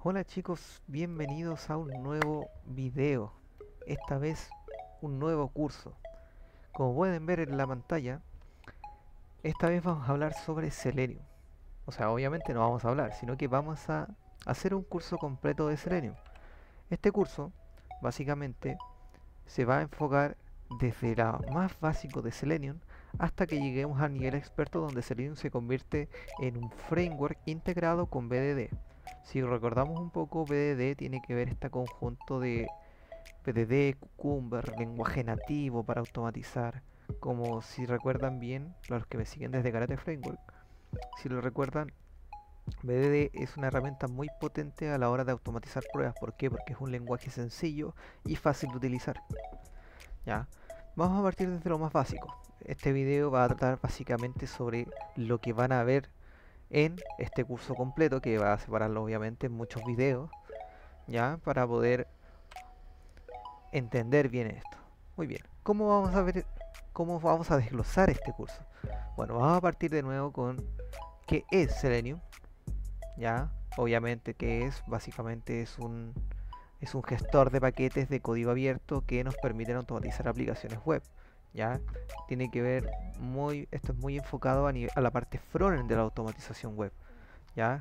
Hola chicos, bienvenidos a un nuevo video, esta vez un nuevo curso. Como pueden ver en la pantalla, esta vez vamos a hablar sobre Selenium. O sea, obviamente no vamos a hablar, sino que vamos a hacer un curso completo de Selenium. Este curso, básicamente, se va a enfocar desde lo más básico de Selenium hasta que lleguemos al nivel experto donde Selenium se convierte en un framework integrado con BDD. Si recordamos un poco, BDD tiene que ver este conjunto de BDD, Cucumber, lenguaje nativo para automatizar. Como si recuerdan bien, los que me siguen desde Karate Framework, si lo recuerdan, BDD es una herramienta muy potente a la hora de automatizar pruebas. ¿Por qué? Porque es un lenguaje sencillo y fácil de utilizar. ¿Ya? Vamos a partir desde lo más básico. Este video va a tratar básicamente sobre lo que van a ver en este curso completo, que va a separarlo obviamente en muchos videos, ¿ya? Para poder entender bien esto. Muy bien, ¿cómo vamos a ver, cómo vamos a desglosar este curso? Bueno, vamos a partir de nuevo con qué es Selenium, ¿ya? Obviamente que es, básicamente es un gestor de paquetes de código abierto que nos permiten automatizar aplicaciones web. ¿Ya? Tiene que ver esto es muy enfocado a la parte frontend de la automatización web. ¿Ya?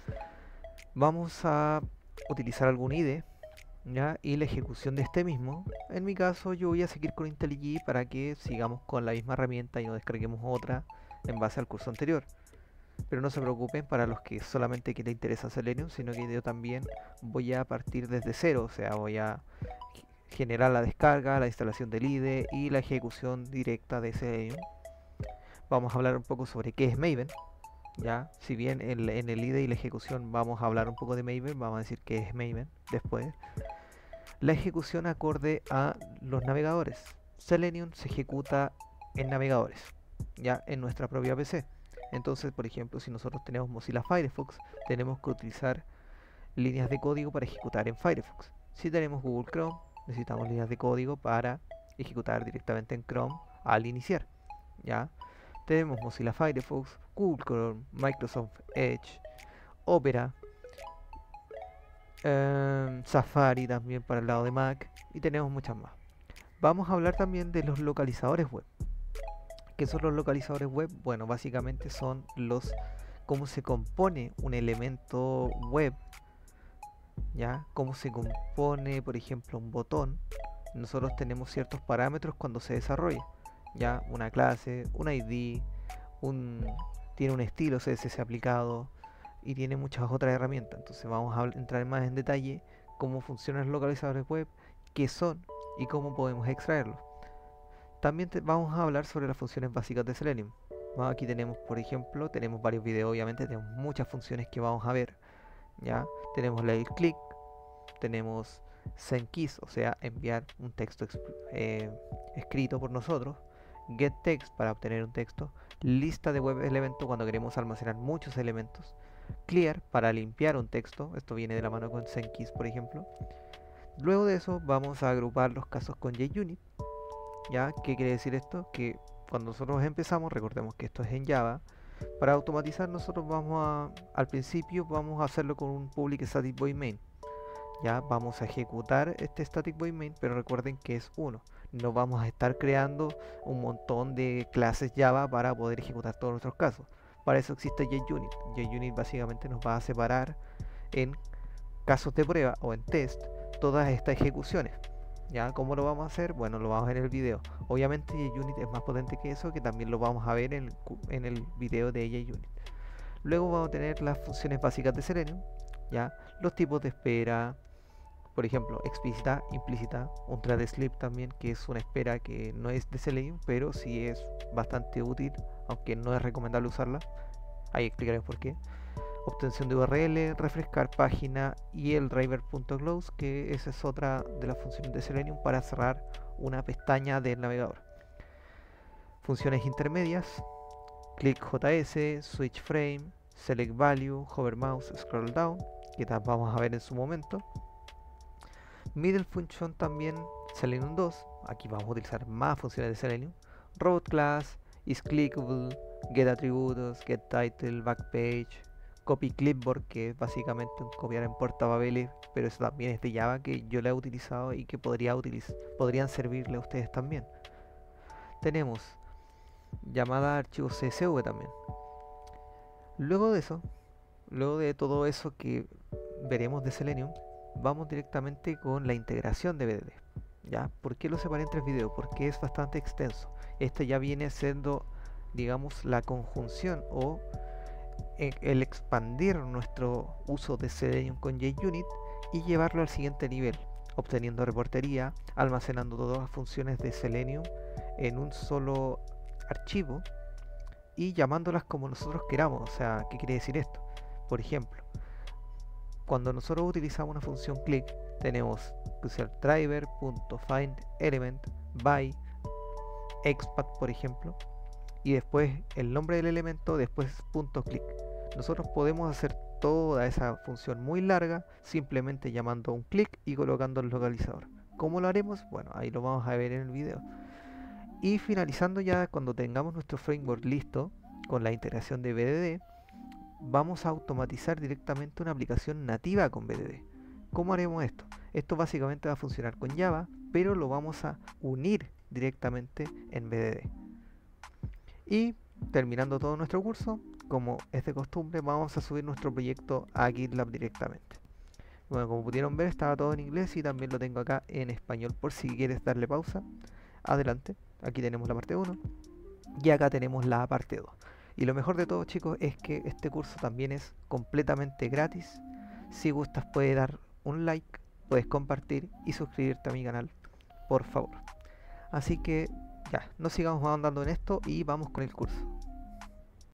Vamos a utilizar algún IDE, ¿ya? Y la ejecución de este mismo. En mi caso yo voy a seguir con IntelliJ para que sigamos con la misma herramienta y no descarguemos otra en base al curso anterior. Pero no se preocupen para los que solamente que les interesa Selenium, sino que yo también voy a partir desde cero, o sea, voy a generar la descarga, la instalación del IDE y la ejecución directa de Selenium. Vamos a hablar un poco sobre qué es Maven, ya, si bien en el IDE y la ejecución vamos a hablar un poco de Maven, vamos a decir qué es Maven después. La ejecución acorde a los navegadores. Selenium se ejecuta en navegadores, ya en nuestra propia PC. Entonces, por ejemplo, si nosotros tenemos Mozilla Firefox, tenemos que utilizar líneas de código para ejecutar en Firefox. Si tenemos Google Chrome, necesitamos líneas de código para ejecutar directamente en Chrome al iniciar. ¿Ya? Tenemos Mozilla Firefox, Google Chrome, Microsoft Edge, Opera, Safari también para el lado de Mac y tenemos muchas más. Vamos a hablar también de los localizadores web. ¿Qué son los localizadores web? Bueno, básicamente son los cómo se compone un elemento web, ¿ya? Cómo se compone, por ejemplo, un botón. Nosotros tenemos ciertos parámetros cuando se desarrolla, ¿ya? Una clase, un ID, un, tiene un estilo CSS aplicado y tiene muchas otras herramientas. Entonces vamos a entrar más en detalle cómo funcionan los localizadores web, qué son y cómo podemos extraerlos. También vamos a hablar sobre las funciones básicas de Selenium. Aquí tenemos, por ejemplo, tenemos varios videos, obviamente tenemos muchas funciones que vamos a ver. ¿Ya? Tenemos la click, tenemos send keys, o sea, enviar un texto escrito por nosotros, get text para obtener un texto, lista de web elemento cuando queremos almacenar muchos elementos, clear para limpiar un texto, esto viene de la mano con send keys, por ejemplo. Luego de eso vamos a agrupar los casos con JUnit. ¿Ya? ¿Qué quiere decir esto? Que cuando nosotros empezamos, recordemos que esto es en Java, para automatizar nosotros al principio vamos a hacerlo con un public static void main. Ya vamos a ejecutar este static void main, pero recuerden que es uno. No vamos a estar creando un montón de clases Java para poder ejecutar todos nuestros casos. Para eso existe JUnit. JUnit básicamente nos va a separar en casos de prueba o en test todas estas ejecuciones. ¿Ya? ¿Cómo lo vamos a hacer? Bueno, lo vamos a ver en el video. Obviamente JUnit es más potente que eso, que también lo vamos a ver en el video de JUnit. Luego vamos a tener las funciones básicas de Selenium, ¿ya? Los tipos de espera, por ejemplo, explícita, implícita, un thread sleep también, que es una espera que no es de Selenium, pero sí es bastante útil, aunque no es recomendable usarla. Ahí explicaré por qué. Obtención de URL, refrescar página y el driver.close, que esa es otra de las funciones de Selenium para cerrar una pestaña del navegador. Funciones intermedias, click.js, switch frame, select value, hover mouse, scroll down, que vamos a ver en su momento. Middle function también, Selenium 2, aquí vamos a utilizar más funciones de Selenium. Robot class, is clickable, get atributos, get title, backpage, Copy Clipboard, que es básicamente un copiar en portapapeles, pero eso también es de Java, que yo lo he utilizado y que podrían servirle a ustedes también. Tenemos llamada archivos CSV también. Luego de eso, luego de todo eso que veremos de Selenium, vamos directamente con la integración de BDD. ¿Ya? ¿Por qué lo separé en 3 videos? Porque es bastante extenso. Este ya viene siendo, digamos, la conjunción o el expandir nuestro uso de Selenium con JUnit y llevarlo al siguiente nivel, obteniendo reportería, almacenando todas las funciones de Selenium en un solo archivo y llamándolas como nosotros queramos. O sea, ¿qué quiere decir esto? Por ejemplo, cuando nosotros utilizamos una función click, tenemos que usar driver.findElement by expat, por ejemplo, y después el nombre del elemento, después .click. Nosotros podemos hacer toda esa función muy larga simplemente llamando un click y colocando el localizador. ¿Cómo lo haremos? Bueno, ahí lo vamos a ver en el video. Y finalizando ya, cuando tengamos nuestro framework listo con la integración de BDD, vamos a automatizar directamente una aplicación nativa con BDD. ¿Cómo haremos esto? Esto básicamente va a funcionar con Java, pero lo vamos a unir directamente en BDD. Y terminando todo nuestro curso, como es de costumbre, vamos a subir nuestro proyecto a GitLab directamente. Bueno, como pudieron ver, estaba todo en inglés y también lo tengo acá en español por si quieres darle pausa. Adelante, aquí tenemos la parte 1 y acá tenemos la parte 2. Y lo mejor de todo, chicos, es que este curso también es completamente gratis. Si gustas, puedes dar un like, puedes compartir y suscribirte a mi canal, por favor. Así que ya, no sigamos ahondando en esto y vamos con el curso.